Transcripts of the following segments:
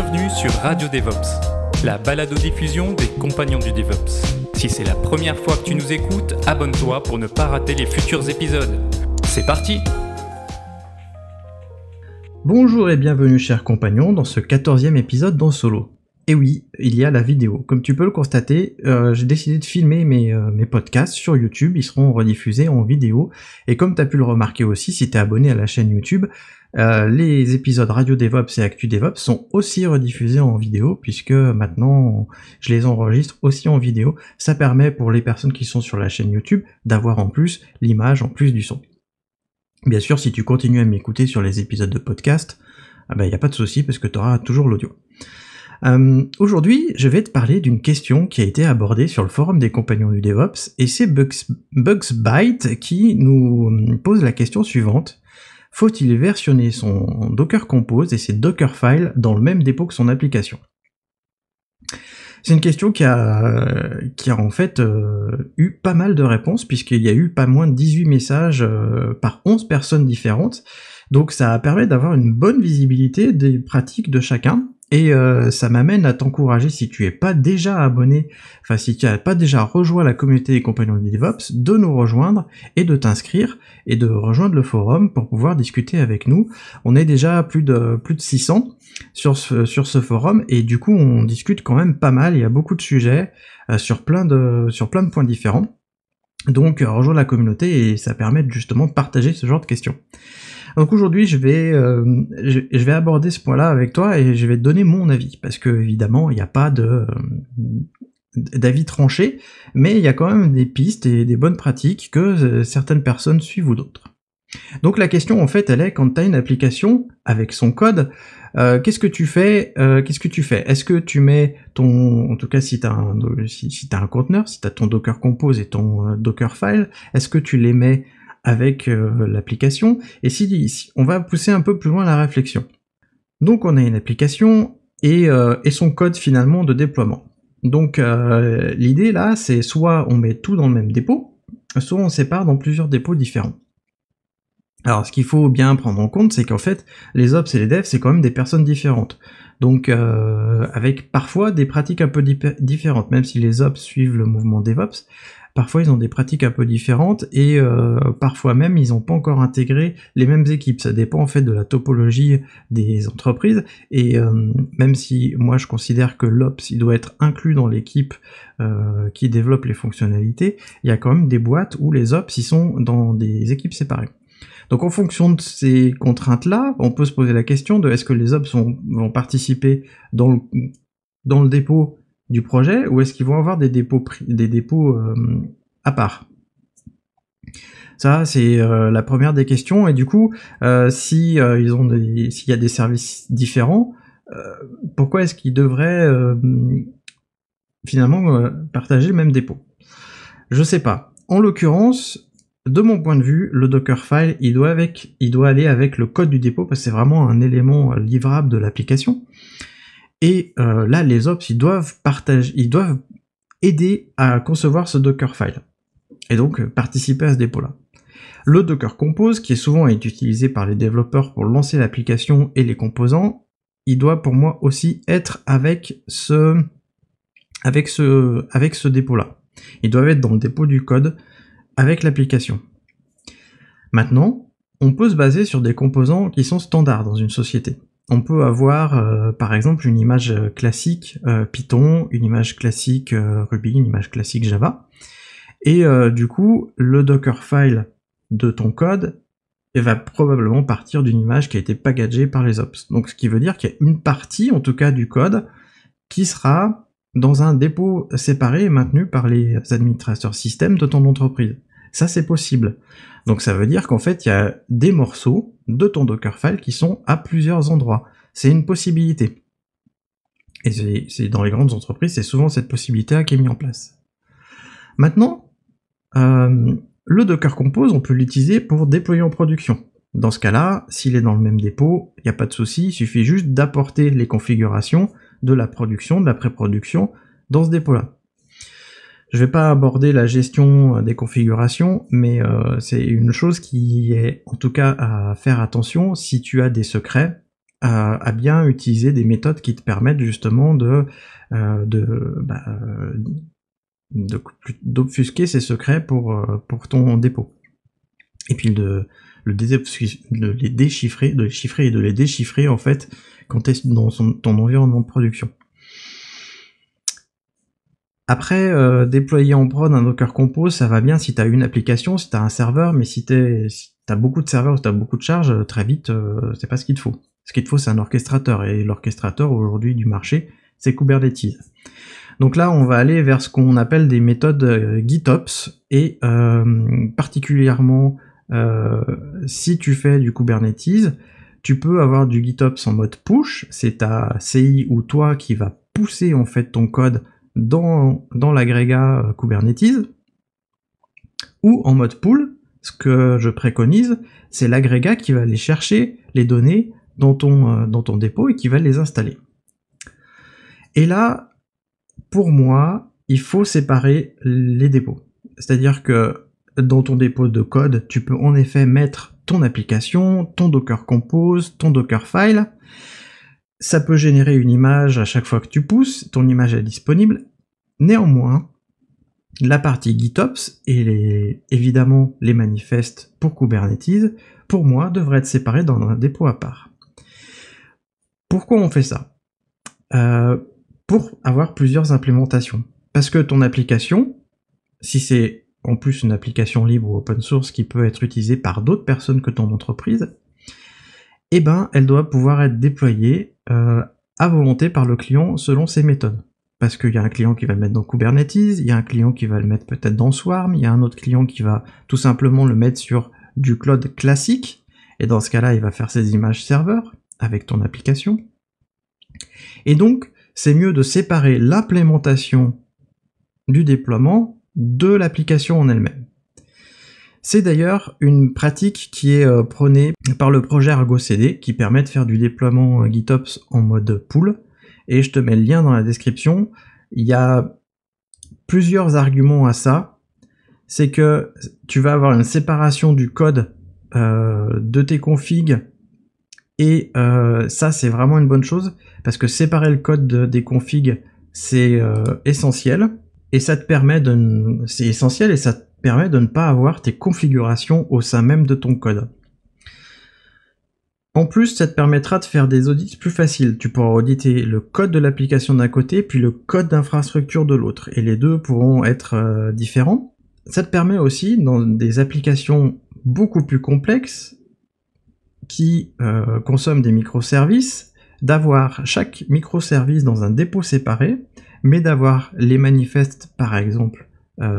Bienvenue sur Radio DevOps, la balado-diffusion des compagnons du DevOps. Si c'est la première fois que tu nous écoutes, abonne-toi pour ne pas rater les futurs épisodes. C'est parti! Bonjour et bienvenue chers compagnons dans ce 14e épisode d'En Solo. Et oui, il y a la vidéo. Comme tu peux le constater, j'ai décidé de filmer mes podcasts sur YouTube, ils seront rediffusés en vidéo. Et comme tu as pu le remarquer aussi, si tu es abonné à la chaîne YouTube, les épisodes Radio DevOps et Actu DevOps sont aussi rediffusés en vidéo, puisque maintenant je les enregistre aussi en vidéo. Ça permet pour les personnes qui sont sur la chaîne YouTube d'avoir en plus l'image, en plus du son. Bien sûr, si tu continues à m'écouter sur les épisodes de podcast, il n'y a pas de souci parce que tu auras toujours l'audio. Aujourd'hui, je vais te parler d'une question qui a été abordée sur le forum des compagnons du DevOps, et c'est Bugsbyte qui nous pose la question suivante. Faut-il versionner son Docker Compose et ses Dockerfiles dans le même dépôt que son application? C'est une question qui a en fait eu pas mal de réponses, puisqu'il y a eu pas moins de 18 messages par 11 personnes différentes, donc ça permet d'avoir une bonne visibilité des pratiques de chacun. Et ça m'amène à t'encourager, si tu es pas déjà abonné, si tu n'as pas déjà rejoint la communauté des compagnons du DevOps, de nous rejoindre et de t'inscrire et de rejoindre le forum pour pouvoir discuter avec nous. On est déjà plus de 600 sur ce forum et du coup on discute quand même pas mal. Il y a beaucoup de sujets sur plein de points différents. Donc rejoins la communauté et ça permet justement de partager ce genre de questions. Donc aujourd'hui, je vais aborder ce point-là avec toi et je vais te donner mon avis, parce que évidemment, il n'y a pas d'avis tranché, mais il y a quand même des pistes et des bonnes pratiques que certaines personnes suivent ou d'autres. Donc la question, en fait, elle est quand tu as une application avec son code, qu'est-ce que tu fais? Est-ce que tu mets en tout cas si t'as un conteneur, si t'as ton Docker Compose et ton Dockerfile, est-ce que tu les mets avec l'application? Et si on va pousser un peu plus loin la réflexion. Donc on a une application et son code finalement de déploiement. Donc l'idée là, c'est soit on met tout dans le même dépôt, soit on sépare dans plusieurs dépôts différents. Alors ce qu'il faut bien prendre en compte, c'est qu'en fait les ops et les devs, c'est quand même des personnes différentes. Donc avec parfois des pratiques un peu différentes, même si les ops suivent le mouvement DevOps. Parfois, ils ont des pratiques un peu différentes et parfois même, ils n'ont pas encore intégré les mêmes équipes. Ça dépend en fait de la topologie des entreprises et même si moi je considère que l'Ops il doit être inclus dans l'équipe qui développe les fonctionnalités, il y a quand même des boîtes où les Ops ils sont dans des équipes séparées. Donc en fonction de ces contraintes-là, on peut se poser la question de est-ce que les Ops vont participer dans le dépôt du projet, ou est-ce qu'ils vont avoir des dépôts à part? Ça, c'est la première des questions, et du coup, s'il y a des services différents, pourquoi est-ce qu'ils devraient finalement partager le même dépôt? Je sais pas. En l'occurrence, de mon point de vue, le Dockerfile, il doit aller avec le code du dépôt, parce que c'est vraiment un élément livrable de l'application. Et là, les ops, ils doivent aider à concevoir ce Dockerfile. Et donc, participer à ce dépôt-là. Le Docker Compose, qui est souvent utilisé par les développeurs pour lancer l'application et les composants, il doit pour moi aussi être avec ce dépôt-là. Ils doivent être dans le dépôt du code avec l'application. Maintenant, on peut se baser sur des composants qui sont standards dans une société. On peut avoir par exemple une image classique Python, une image classique Ruby, une image classique Java, et du coup le Dockerfile de ton code va probablement partir d'une image qui a été packagée par les ops. Donc ce qui veut dire qu'il y a une partie en tout cas du code qui sera dans un dépôt séparé et maintenu par les administrateurs système de ton entreprise. Ça c'est possible. Donc ça veut dire qu'en fait il y a des morceaux de ton Dockerfile qui sont à plusieurs endroits. C'est une possibilité. Et c'est dans les grandes entreprises, c'est souvent cette possibilité qui est mise en place. Maintenant, le Docker Compose, on peut l'utiliser pour déployer en production. Dans ce cas-là, s'il est dans le même dépôt, il n'y a pas de souci, il suffit juste d'apporter les configurations de la production, de la pré-production dans ce dépôt-là. Je vais pas aborder la gestion des configurations, mais c'est une chose qui est en tout cas à faire attention. Si tu as des secrets, à bien utiliser des méthodes qui te permettent justement d'obfusquer ces secrets pour ton dépôt. Et puis de les déchiffrer, de les chiffrer et de les déchiffrer en fait quand tu es dans ton environnement de production. Après, déployer en prod un Docker Compose, ça va bien si tu as une application, si tu as un serveur, mais si tu as beaucoup de serveurs, si tu as beaucoup de charges, très vite, c'est pas ce qu'il te faut. Ce qu'il te faut, c'est un orchestrateur, et l'orchestrateur aujourd'hui du marché, c'est Kubernetes. Donc là, on va aller vers ce qu'on appelle des méthodes GitOps, et particulièrement si tu fais du Kubernetes, tu peux avoir du GitOps en mode push, c'est ta CI ou toi qui va pousser en fait ton code dans l'agrégat Kubernetes, ou en mode pull, ce que je préconise, c'est l'agrégat qui va aller chercher les données dans ton dépôt et qui va les installer. Et là, pour moi, il faut séparer les dépôts. C'est-à-dire que dans ton dépôt de code, tu peux en effet mettre ton application, ton Docker Compose, ton Dockerfile. Ça peut générer une image à chaque fois que tu pousses, ton image est disponible. Néanmoins, la partie GitOps et évidemment les manifestes pour Kubernetes, pour moi, devraient être séparés dans un dépôt à part. Pourquoi on fait ça ? Pour avoir plusieurs implémentations. Parce que ton application, si c'est en plus une application libre ou open source qui peut être utilisée par d'autres personnes que ton entreprise, eh ben, elle doit pouvoir être déployée à volonté par le client selon ses méthodes. Parce qu'il y a un client qui va le mettre dans Kubernetes, il y a un client qui va le mettre peut-être dans Swarm, il y a un autre client qui va tout simplement le mettre sur du cloud classique, et dans ce cas-là, il va faire ses images serveurs avec ton application. Et donc, c'est mieux de séparer l'implémentation du déploiement de l'application en elle-même. C'est d'ailleurs une pratique qui est prônée par le projet Argo CD, qui permet de faire du déploiement GitOps en mode pull, et je te mets le lien dans la description. Il y a plusieurs arguments à ça. C'est que tu vas avoir une séparation du code de tes configs, et ça c'est vraiment une bonne chose, parce que séparer le code des configs, c'est essentiel, et ça te permet c'est essentiel, et ça te permet de ne pas avoir tes configurations au sein même de ton code. En plus, ça te permettra de faire des audits plus faciles. Tu pourras auditer le code de l'application d'un côté, puis le code d'infrastructure de l'autre, et les deux pourront être différents. Ça te permet aussi, dans des applications beaucoup plus complexes, qui consomment des microservices, d'avoir chaque microservice dans un dépôt séparé, mais d'avoir les manifestes, par exemple,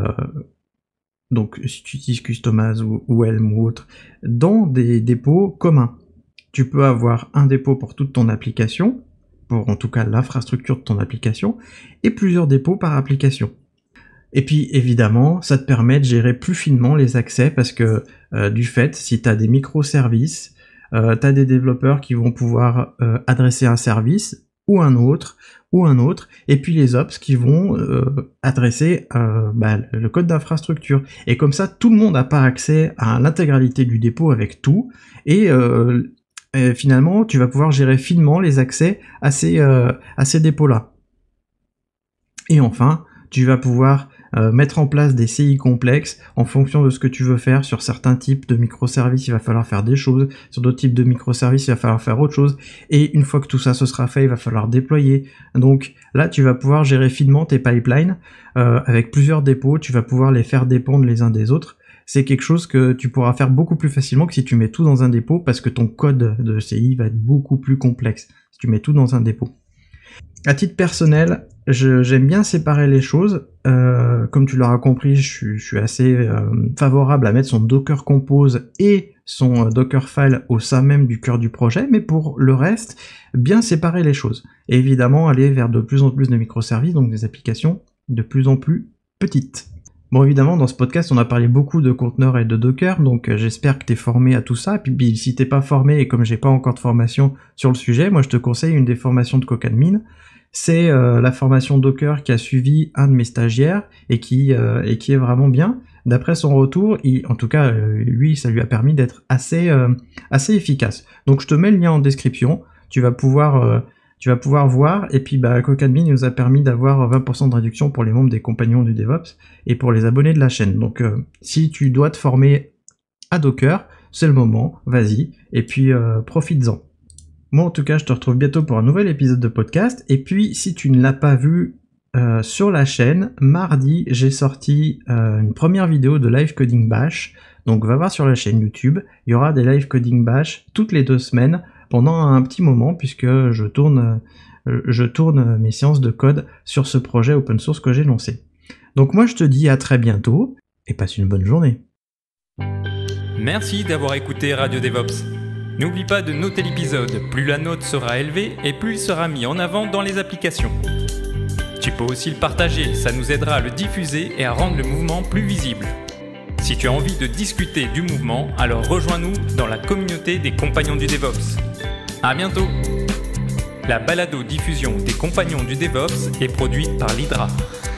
donc si tu utilises Customaz ou Helm ou autre, dans des dépôts communs. Tu peux avoir un dépôt pour toute ton application, pour en tout cas l'infrastructure de ton application, et plusieurs dépôts par application. Et puis évidemment, ça te permet de gérer plus finement les accès, parce que du fait, si tu as des microservices, tu as des développeurs qui vont pouvoir adresser un service, ou un autre, et puis les ops qui vont adresser le code d'infrastructure. Et comme ça, tout le monde n'a pas accès à l'intégralité du dépôt avec tout, et finalement, tu vas pouvoir gérer finement les accès à ces dépôts-là. Et enfin, tu vas pouvoir mettre en place des CI complexes en fonction de ce que tu veux faire. Sur certains types de microservices, il va falloir faire des choses. Sur d'autres types de microservices, il va falloir faire autre chose. Et une fois que tout ça se sera fait, il va falloir déployer. Donc là, tu vas pouvoir gérer finement tes pipelines avec plusieurs dépôts. Tu vas pouvoir les faire dépendre les uns des autres. C'est quelque chose que tu pourras faire beaucoup plus facilement que si tu mets tout dans un dépôt, parce que ton code de CI va être beaucoup plus complexe si tu mets tout dans un dépôt. À titre personnel, j'aime bien séparer les choses. Comme tu l'auras compris, je suis assez favorable à mettre son Docker Compose et son Dockerfile au sein même du cœur du projet, mais pour le reste, bien séparer les choses. Et évidemment, aller vers de plus en plus de microservices, donc des applications de plus en plus petites. Bon, évidemment, dans ce podcast, on a parlé beaucoup de conteneurs et de Docker, donc j'espère que t'es formé à tout ça. Et puis, si t'es pas formé, et comme j'ai pas encore de formation sur le sujet, moi je te conseille une des formations de Cocadmin. C'est la formation Docker qui a suivi un de mes stagiaires et qui est vraiment bien. D'après son retour, en tout cas, lui, ça lui a permis d'être assez efficace. Donc je te mets le lien en description. tu vas pouvoir voir, et puis Cocadmin nous a permis d'avoir 20% de réduction pour les membres des compagnons du DevOps et pour les abonnés de la chaîne. Donc si tu dois te former à Docker, c'est le moment, vas-y, et puis profites-en. Moi en tout cas, je te retrouve bientôt pour un nouvel épisode de podcast, et puis si tu ne l'as pas vu sur la chaîne, mardi j'ai sorti une première vidéo de Live Coding Bash, donc va voir sur la chaîne YouTube, il y aura des Live Coding Bash toutes les 2 semaines, pendant un petit moment, puisque je tourne mes séances de code sur ce projet open source que j'ai lancé. Donc moi je te dis à très bientôt, et passe une bonne journée. Merci d'avoir écouté Radio DevOps. N'oublie pas de noter l'épisode, plus la note sera élevée et plus il sera mis en avant dans les applications. Tu peux aussi le partager, ça nous aidera à le diffuser et à rendre le mouvement plus visible. Si tu as envie de discuter du mouvement, alors rejoins-nous dans la communauté des compagnons du DevOps. À bientôt! La balado-diffusion des compagnons du DevOps est produite par l'Hydra.